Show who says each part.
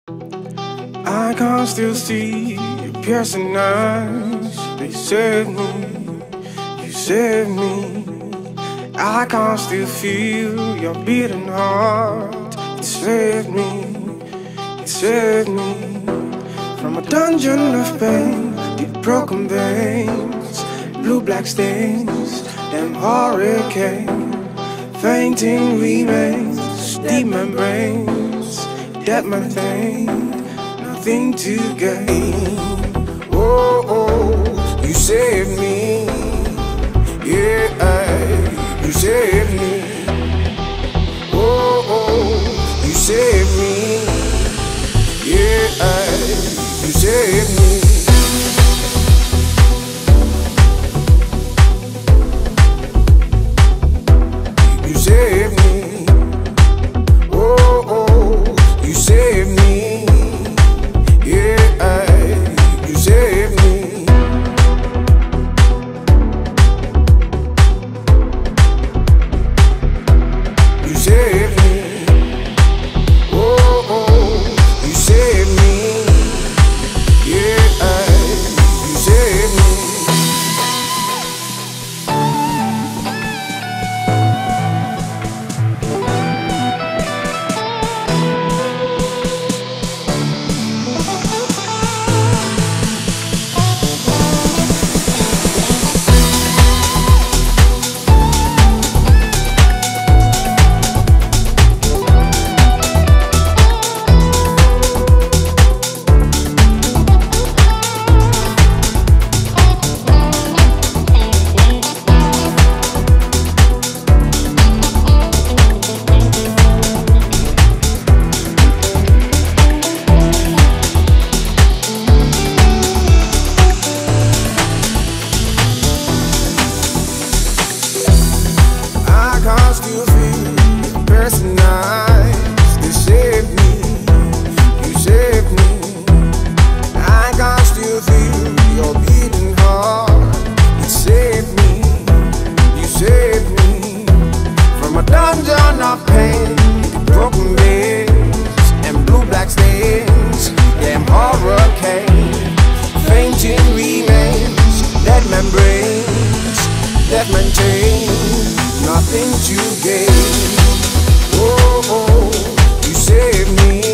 Speaker 1: I can still see your piercing eyes. They saved me, you saved me. I can still feel your beating heart. It saved me, it saved me. From a dungeon of pain, deep broken veins, blue-black stains, damn hurricane. Fainting remains, deep membranes, dead man thing, nothing to gain. Oh, oh, you saved me, yeah, you saved me. Oh, oh, you saved me, yeah, you saved me. You saved me. Oh, oh, you saved me. Yeah, you saved me. You saved me. Oh, oh, you saved me. Yeah, you saved me. I still feel your piercing eyes. They saved me, you saved me. I can still feel your beating heart. You saved me, you saved me. From a dungeon of pain, broken veins and blue-black stains, damn hurricane. Fainting remains, dead membranes, dead man chain, nothing to gain. Oh, oh, you saved me.